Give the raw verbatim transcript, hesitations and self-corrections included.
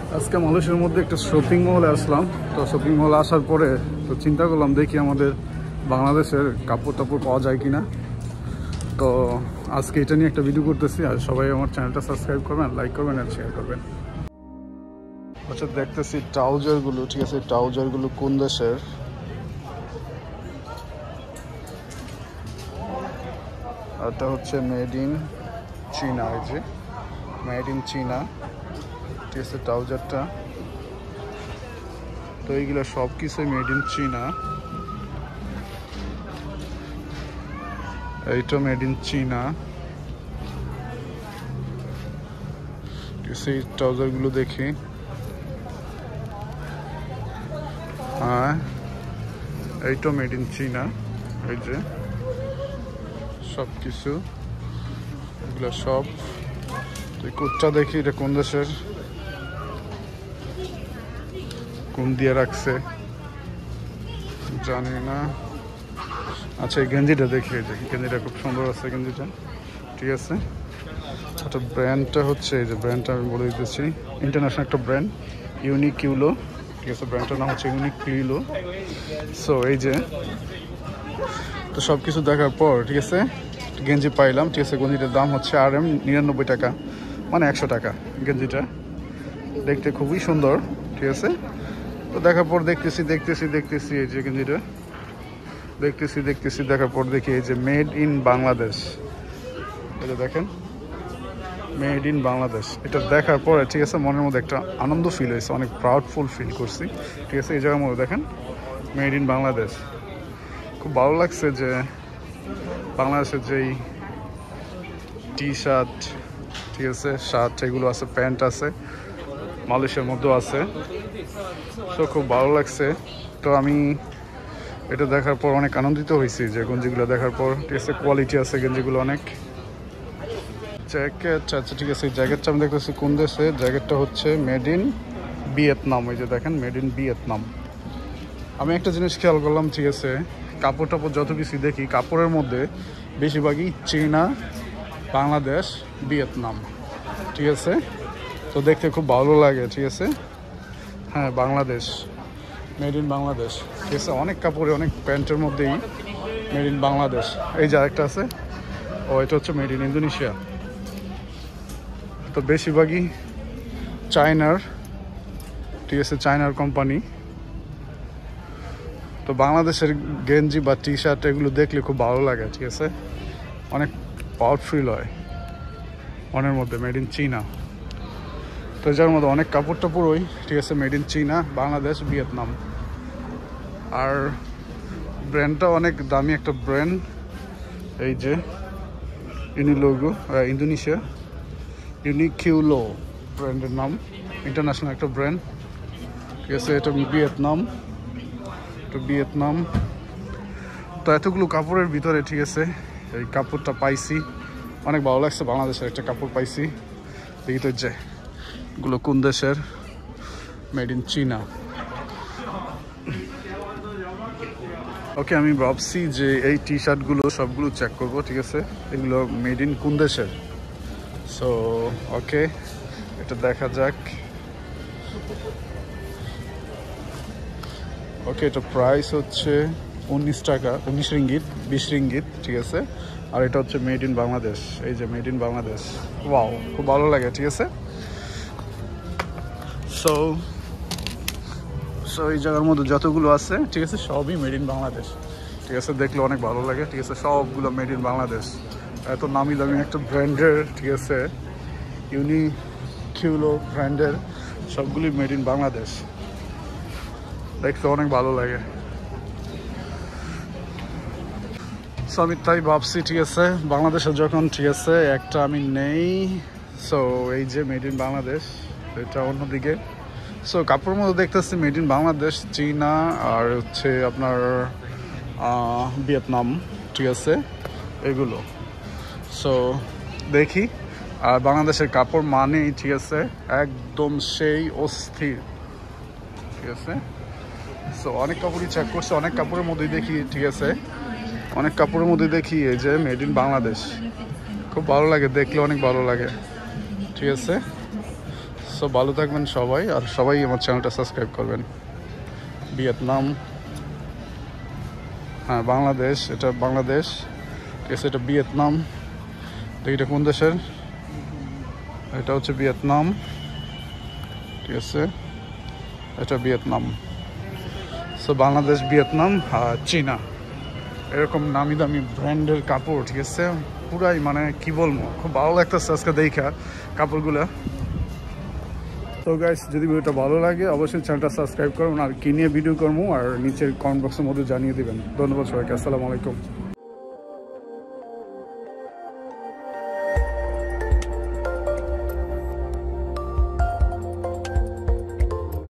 আজকে মালয়েশিয়ার মধ্যে একটা শপিং মলে আসলাম। তো শপিং মলে আসার পরে তো চিন্তা করলাম দেখি আমাদের বাংলাদেশের কাপড় টাপড় পাওয়া যায় কিনা। তো আজকে এটা নিয়ে একটা ভিডিও করতেছি, আর সবাই আমার চ্যানেলটা সাবস্ক্রাইব করবেন, লাইক করবেন আর শেয়ার করবেন। আচ্ছা, দেখতেছি ট্রাউজারগুলো, ঠিক আছে, ট্রাউজারগুলো কোন দেশের? এটা হচ্ছে মেড ইন চীনা, এই যে মেড ইন চীনা, ঠিক আছে ট্রাউজারটা। তো এইগুলো সব কিছুই মেড ইন চীনা। এইটা মেড ইন চীনা, ঠিক আছে। এই ট্রাউজারগুলো দেখি, হ্যাঁ এইটা মেড ইন চীনা, এই যে সব কিছু এগুলো সব। তুই কোটটা দেখি এটা কোন দেশের, কোন দিয়ে রাখছে জানি না। আচ্ছা, এই গেঞ্জিটা দেখি, এই যে গেঞ্জিটা খুব সুন্দর আছে গেঞ্জিটা, ঠিক আছে। আচ্ছা, ব্র্যান্ডটা হচ্ছে এই যে ব্র্যান্ডটা আমি বলে দিতেছি, ইন্টারন্যাশনাল একটা ব্র্যান্ড, ইউনিক কিউলো, ঠিক আছে। ব্র্যান্ডটার নাম হচ্ছে ইউনিক কিউলো। সো এই যে, তো সব কিছু দেখার পর ঠিক আছে গেঞ্জি পাইলাম, ঠিক আছে। গেঞ্জিটার দাম হচ্ছে আর এম নিরানব্বই টাকা, মানে একশো টাকা। গেঞ্জিটা দেখতে খুবই সুন্দর, ঠিক আছে। তো দেখার পর দেখতেছি দেখতেছি দেখতেছি এই যে গেঞ্জিটা দেখতেছি দেখতেছি দেখার পর দেখি এই যে মেড ইন বাংলাদেশ, এটা দেখেন মেড ইন বাংলাদেশ। এটা দেখার পরে ঠিক আছে মনের মধ্যে একটা আনন্দ ফিল হয়েছে, অনেক প্রাউডফুল ফিল করছি, ঠিক আছে। এই জায়গার মধ্যে দেখেন মেড ইন বাংলাদেশ, খুব ভালো লাগছে যে বাংলাদেশের যেই টি শার্ট, ঠিক আছে, শার্ট এগুলো আছে, প্যান্ট আছে, মালয়েশিয়ার মধ্যেও আছে। তো খুব ভালো লাগছে। তো আমি এটা দেখার পর অনেক আনন্দিত হয়েছি যে গেঞ্জিগুলো দেখার পর, ঠিক আছে। কোয়ালিটি আছে গেঞ্জিগুলো অনেক। জ্যাকেট, আচ্ছা ঠিক আছে, এই জ্যাকেটটা আমি দেখতেছি কোন দেশে, জ্যাকেটটা হচ্ছে মেড ইন ভিয়েতনাম, এই যে দেখেন মেড ইন ভিয়েতনাম। আমি একটা জিনিস খেয়াল করলাম, ঠিক আছে, কাপড় টাপড় যত কিছু দেখি কাপড়ের মধ্যে বেশিরভাগই চীনা, বাংলাদেশ, ভিয়েতনাম, ঠিক আছে। তো দেখতে খুব ভালো লাগে, ঠিক আছে। হ্যাঁ, বাংলাদেশ, মেড ইন বাংলাদেশ, ঠিক আছে। অনেক কাপড়ে অনেক প্যান্টের মধ্যেই মেড ইন বাংলাদেশ। এই যে আরেকটা আছে, ও এটা হচ্ছে মেড ইন ইন্দোনেশিয়া। তো বেশিরভাগই চায়নার, ঠিক আছে, চায়নার কোম্পানি। তো বাংলাদেশের গেঞ্জি বা টি শার্ট এগুলো দেখলে খুব ভালো লাগে, ঠিক আছে, অনেক পাওয়ারফুল হয় মনের মধ্যে, মেড ইন চীনা। তো যার মধ্যে অনেক কাপড় টাপড়ই, ঠিক আছে, মেড ইন চীনা, বাংলাদেশ, ভিয়েতনাম। আর ব্র্যান্ডটা অনেক দামি একটা ব্র্যান্ড, এই যে ইউনিলোগো, ইন্দোনেশিয়া, ইউনিক কিউলো ব্র্যান্ডের নাম, ইন্টারন্যাশনাল একটা ব্র্যান্ড, ঠিক আছে। এটা ভিয়েতনাম, এটা ভিয়েতনাম। তো এতগুলো কাপড়ের ভিতরে, ঠিক আছে, এই কাপড়টা পাইছি, অনেক ভালো লাগছে। বাংলাদেশের একটা কাপড় পাইছি, দেখি তো যে এগুলো কোন দেশের, মেড ইন চীনা। ওকে, আমি ভাবছি যে এই টি শার্টগুলো সবগুলো চেক করব, ঠিক আছে, এগুলো মেড ইন কোন দেশের। সো ওকে, এটা দেখা যাক। ওকে, এটা প্রাইস হচ্ছে উনিশ টাকা, উনিশ রিঙ্গিত, বিশ রিঙ্গিত, ঠিক আছে। আর এটা হচ্ছে মেড ইন বাংলাদেশ, এই যে মেড ইন বাংলাদেশ। ওয়াও, খুব ভালো লাগে, ঠিক আছে। সো সো এই জায়গার মধ্যে যতগুলো আছে, ঠিক আছে, সবই মেড ইন বাংলাদেশ, ঠিক আছে। দেখলে অনেক ভালো লাগে, ঠিক আছে, সবগুলো মেড ইন বাংলাদেশ। এত নামি দামি একটা ব্র্যান্ডের, ঠিক আছে, ইউনিক কিউলো ব্র্যান্ডের সবগুলি মেড ইন বাংলাদেশ, দেখতে অনেক ভালো লাগে। সো আমি তাই ভাবছি, ঠিক আছে, বাংলাদেশে যখন, ঠিক আছে, একটা আমি নেই। সো এই যে মেড ইন বাংলাদেশ, এটা অন্যদিকে। সো কাপড়ের মধ্যে দেখতেছি মেড ইন বাংলাদেশ, চীনা, আর হচ্ছে আপনার ভিয়েতনাম, ঠিক আছে, এগুলো। সো দেখি। আর বাংলাদেশের কাপড় মানেই, ঠিক আছে, একদম সেই অস্থির, ঠিক আছে। সো অনেক কাপড়ই চেক করছে, অনেক কাপড়ের মধ্যেই দেখি, ঠিক আছে, অনেক কাপড়ের মধ্যে দেখি এই যে মেড ইন বাংলাদেশ। খুব ভালো লাগে দেখলে, অনেক ভালো লাগে, ঠিক আছে। সো ভালো থাকবেন সবাই, আর সবাই আমার চ্যানেলটা সাবস্ক্রাইব করবেন। ভিয়েতনাম, হ্যাঁ বাংলাদেশ, এটা বাংলাদেশ, ঠিক আছে। এটা ভিয়েতনাম, এটা কোন দেশের? এটা হচ্ছে ভিয়েতনাম, ঠিক আছে। এটা ভিয়েতনাম। সো বাংলাদেশ, ভিয়েতনাম আর চীনা, এরকম নামি দামি ব্র্যান্ডের কাপড়, ঠিক আছে। পুরাই মানে কি বলবো, খুব ভালো লাগতেছে আজকে দেখা কাপড়গুলো। তো গাইস, যদি ভিডিওটা ভালো লাগে অবশ্যই চ্যানেলটা সাবস্ক্রাইব করুন, আর কি নিয়ে ভিডিও করবো আর নিচের কমেন্ট বক্সের মধ্যে জানিয়ে দেবেন। ধন্যবাদ সবাইকে, আসসালামু আলাইকুম।